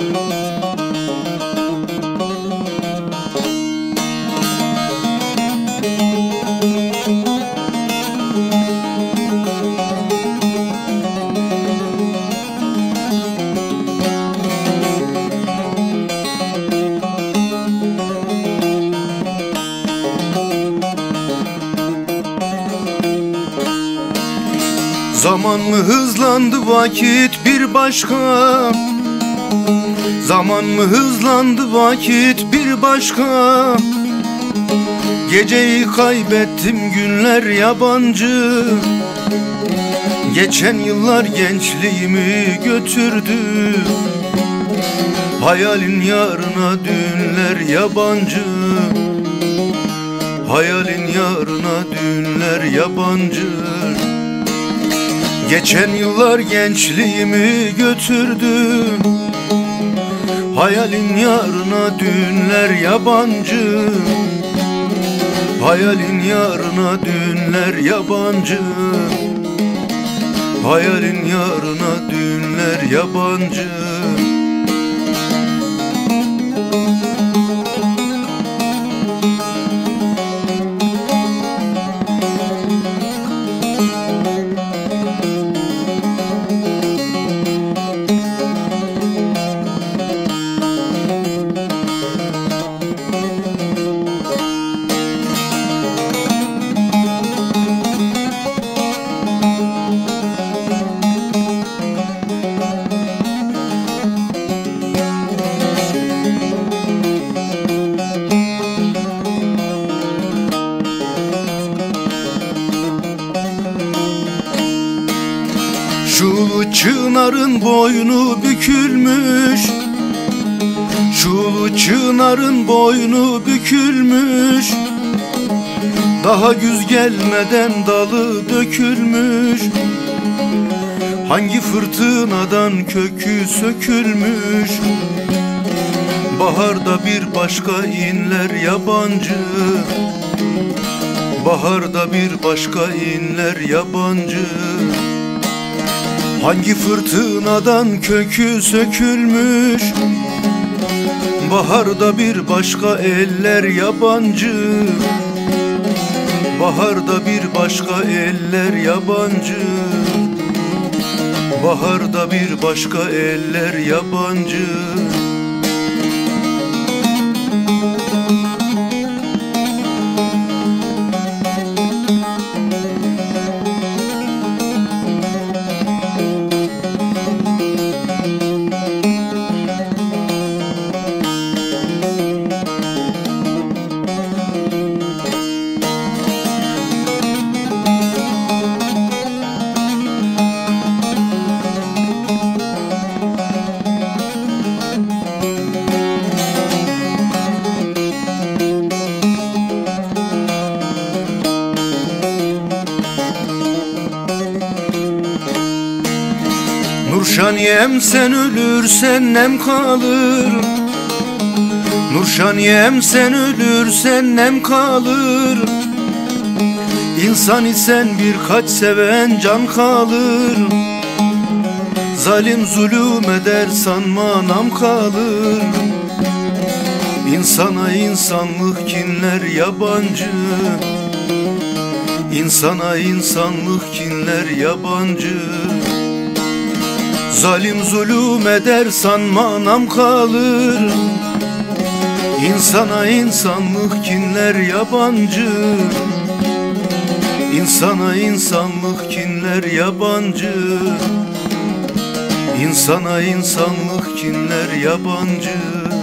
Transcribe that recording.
Zaman mı hızlandı vakit bir başka? Zaman mı hızlandı vakit bir başka? Geceyi kaybettim, günler yabancı. Geçen yıllar gençliğimi götürdü. Hayalin yarına dünler yabancı. Hayalin yarına dünler yabancı. Geçen yıllar gençliğimi götürdü. Hayalin yarına dünler yabancı. Hayalin yarına dünler yabancı. Hayalin yarına dünler yabancı. Şu çınarın boynu bükülmüş. Şu çınarın boynu bükülmüş. Daha güz gelmeden dalı dökülmüş. Hangi fırtınadan kökü sökülmüş. Baharda bir başka inler yabancı. Baharda bir başka inler yabancı. Hangi fırtınadan kökü sökülmüş. Baharda bir başka eller yabancı. Baharda bir başka eller yabancı. Baharda bir başka eller yabancı. Nurşaniyem sen ölürsen nem kalır. Nurşaniyem sen ölürsen nem kalır. İnsan isen birkaç seven can kalır. Zalim zulüm eder sanma nam kalır. İnsana insanlık kinler yabancı. İnsana insanlık kinler yabancı. Zalim zulüm eder sanma nam kalır. İnsana insanlık kinler yabancı. İnsana insanlık kinler yabancı. İnsana insanlık kinler yabancı.